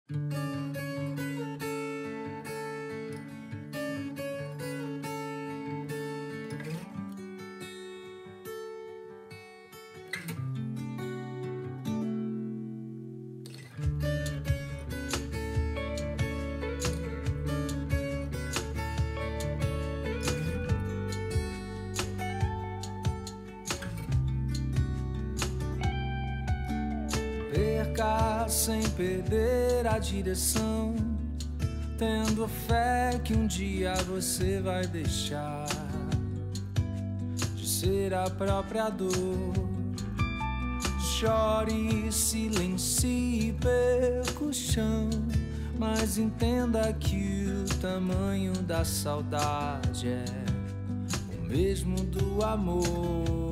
Perca sem perder a direção, tendo fé que um dia você vai deixar de ser a própria dor. Chore, silencie, perca o chão, mas entenda que o tamanho da saudade é o mesmo do amor.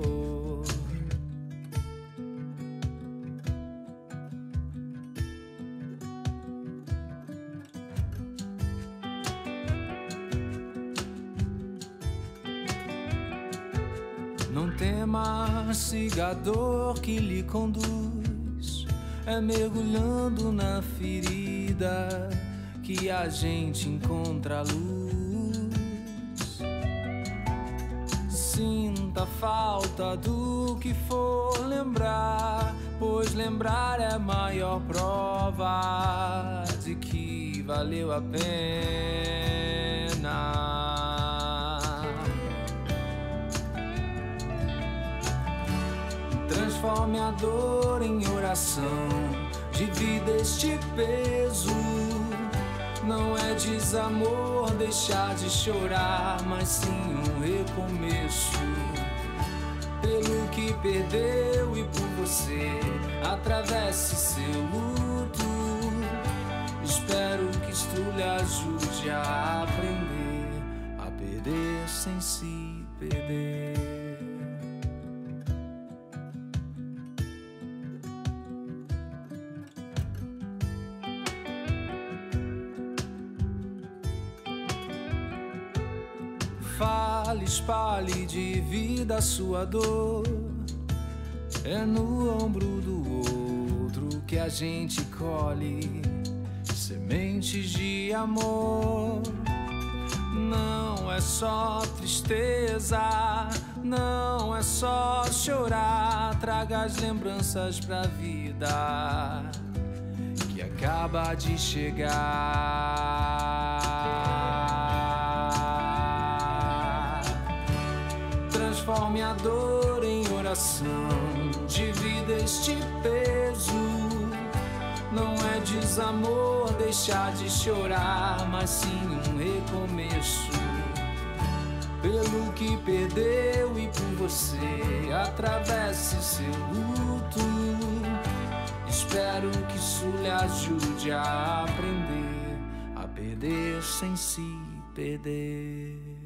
Não tema, siga a dor que lhe conduz. É mergulhando na ferida que a gente encontra a luz. Sinta falta do que for lembrar, pois lembrar é a maior prova de que valeu a pena. Transforme a dor em oração, divida este peso. Não é desamor deixar de chorar, mas sim um recomeço. Pelo que perdeu e por você, atravesse seu luto. Espero que isto lhe ajude a aprender a perder sem se perder. Fale, espalhe, divida a sua dor. É no ombro do outro que a gente colhe sementes de amor. Não é só tristeza, não é só chorar. Traga as lembranças pra vida que acaba de chegar. Transforme a dor em oração, divida este peso. Não é desamor deixar de chorar, mas sim um recomeço. Pelo que perdeu e por você, atravesse seu luto. Espero que isso lhe ajude a aprender a perder sem se perder.